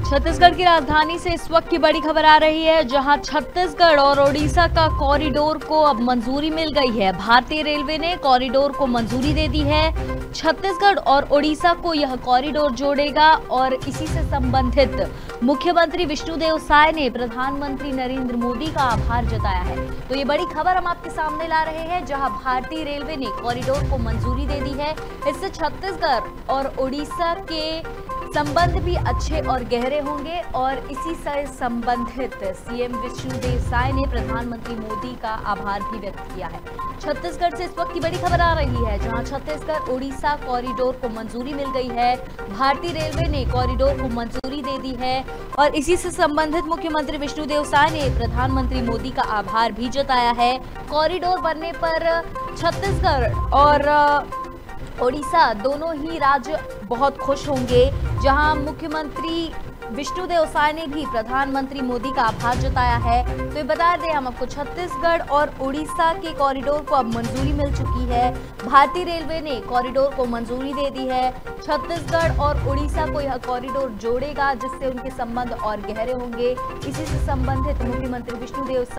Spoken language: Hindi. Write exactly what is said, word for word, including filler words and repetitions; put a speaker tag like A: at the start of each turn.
A: छत्तीसगढ़ की राजधानी से इस वक्त की बड़ी खबर आ रही है, जहां छत्तीसगढ़ और ओडिशा का कॉरिडोर को अब मंजूरी मिल गई है। भारतीय रेलवे ने कॉरिडोर को मंजूरी दे दी है। छत्तीसगढ़ और ओडिशा को यह कॉरिडोर जोड़ेगा और इसी से संबंधित मुख्यमंत्री विष्णुदेव साय ने प्रधानमंत्री नरेंद्र मोदी का आभार जताया है। तो ये बड़ी खबर हम आपके सामने ला रहे हैं, जहां भारतीय रेलवे ने कॉरिडोर को मंजूरी दे दी है। इससे छत्तीसगढ़ और ओडिशा के संबंध भी अच्छे और गहरे होंगे और इसी से संबंधित सीएम विष्णुदेव साय ने प्रधानमंत्री मोदी का आभार भी व्यक्त किया है। छत्तीसगढ़ से इस वक्त की बड़ी खबर आ रही है, जहां छत्तीसगढ़ ओडिशा कॉरिडोर को मंजूरी मिल गई है। भारतीय रेलवे ने कॉरिडोर को मंजूरी दे दी है और इसी से संबंधित मुख्यमंत्री विष्णुदेव साय ने प्रधानमंत्री मोदी का आभार भी जताया है। कॉरिडोर बनने पर छत्तीसगढ़ और ओडिशा दोनों ही राज्य बहुत खुश होंगे, जहां मुख्यमंत्री विष्णुदेव साय ने भी प्रधानमंत्री मोदी का आभार जताया है। तो ये बता दें हम आपको, छत्तीसगढ़ और ओडिशा के कॉरिडोर को अब मंजूरी मिल चुकी है। भारतीय रेलवे ने कॉरिडोर को मंजूरी दे दी है। छत्तीसगढ़ और ओडिशा को यह कॉरिडोर जोड़ेगा, जिससे उनके संबंध और गहरे होंगे। इसी से संबंधित मुख्यमंत्री विष्णुदेव